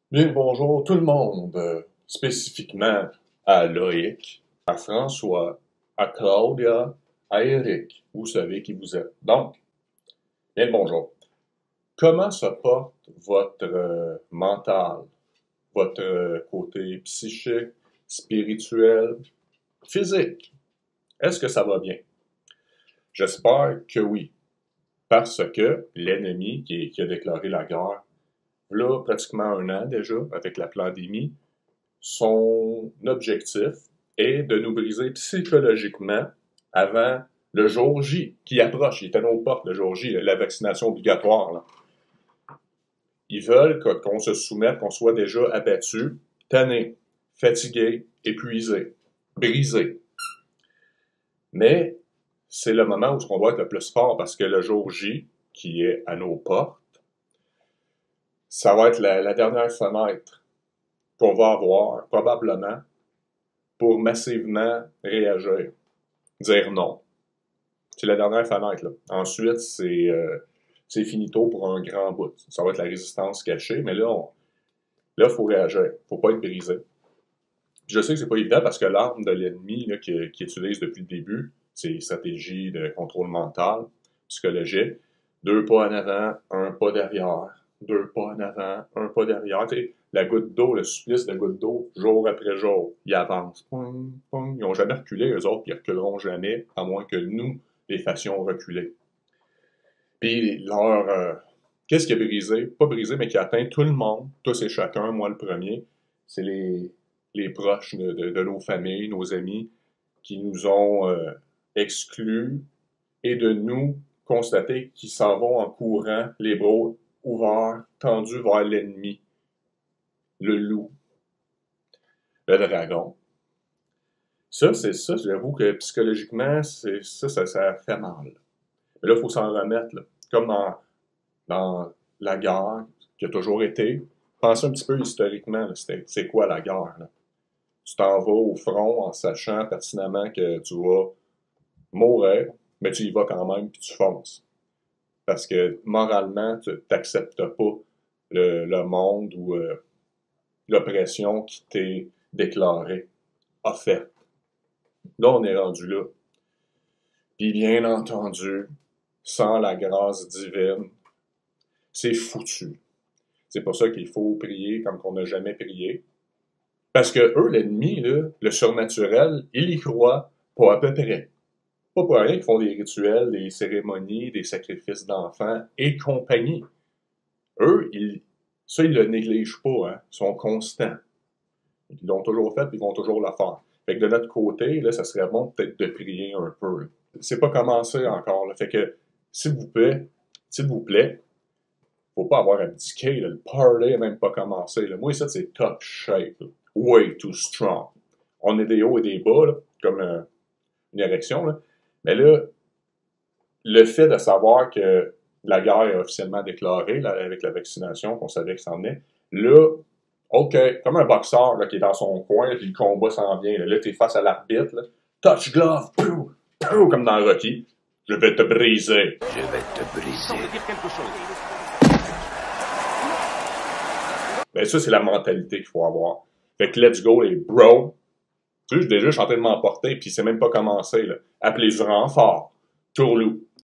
Bien, bonjour tout le monde, spécifiquement à Loïc, à François, à Claudia, à Eric. Vous savez qui vous êtes. Donc, bien le bonjour. Comment se porte votre mental, votre côté psychique, spirituel, physique? Est-ce que ça va bien? J'espère que oui, parce que l'ennemi qui a déclaré la guerre, là, pratiquement un an déjà, avec la pandémie, son objectif est de nous briser psychologiquement avant le jour J qui approche. Il est à nos portes, le jour J, la vaccination obligatoire. Là. Ils veulent qu'on se soumette, qu'on soit déjà abattu, tanné, fatigué, épuisé, brisé. Mais c'est le moment où on doit être le plus fort parce que le jour J, qui est à nos portes, ça va être la dernière fenêtre qu'on va avoir, probablement, pour massivement réagir, dire non. C'est la dernière fenêtre, là. Ensuite, c'est finito pour un grand bout. Ça va être la résistance cachée, mais là, il faut réagir. Faut pas être brisé. Je sais que c'est pas évident parce que l'arme de l'ennemi qu'il utilise depuis le début, c'est les stratégies de contrôle mental, psychologique. 2 pas en avant, 1 pas derrière. 2 pas en avant, 1 pas derrière. Tu sais, la goutte d'eau, le supplice de goutte d'eau, jour après jour, ils avancent. Poing, poing. Ils n'ont jamais reculé, eux autres, puis ils reculeront jamais, à moins que nous les fassions reculer. Puis qu'est-ce qui a brisé? Pas brisé, mais qui a atteint tout le monde, tous et chacun, moi le premier, c'est les proches de nos familles, nos amis, qui nous ont exclus et de nous constater qu'ils s'en vont en courant, les bras ouverts, tendus vers l'ennemi, le loup, le dragon. Ça, j'avoue que psychologiquement, ça fait mal. Mais là, il faut s'en remettre, là. Comme dans la guerre, qui a toujours été. Pensez un petit peu historiquement, là, c'est quoi la guerre, là? Tu t'en vas au front en sachant pertinemment que tu vas mourir, mais tu y vas quand même puis tu fonces. Parce que moralement, tu n'acceptes pas le monde ou l'oppression qui t'est déclarée, offerte. Là, on est rendu là. Puis bien entendu, sans la grâce divine, c'est foutu. C'est pour ça qu'il faut prier comme qu'on n'a jamais prié. Parce que eux, l'ennemi, là, le surnaturel, ils y croient pas à peu près. Pas pour rien qu'ils font des rituels, des cérémonies, des sacrifices d'enfants et compagnie. Eux, ils le négligent pas, hein. Ils sont constants. Ils l'ont toujours fait, puis ils vont toujours le faire. Fait que de notre côté, là, ça serait bon peut-être de prier un peu. Là. C'est pas commencé encore. Là. Fait que, s'il vous plaît, faut pas avoir abdiqué. Là. Le party n'a même pas commencé. Là. Moi, ça, c'est top shape. Là. Way too strong. On est des hauts et des bas, là, comme une érection. Là. Mais là, le fait de savoir que la guerre est officiellement déclarée là, avec la vaccination, qu'on savait que ça en venait, là, OK, comme un boxeur là, qui est dans son coin, puis le combat s'en vient. Là, t'es face à l'arbitre. Là. Touch glove, pou, pou, comme dans Rocky. Je vais te briser. Je vais te briser. Ben ça, c'est la mentalité qu'il faut avoir. Fait que let's go, les bros. Tu sais, déjà, je suis en train de m'emporter, puis c'est même pas commencé. Là. Appelez du renfort. Tourlou.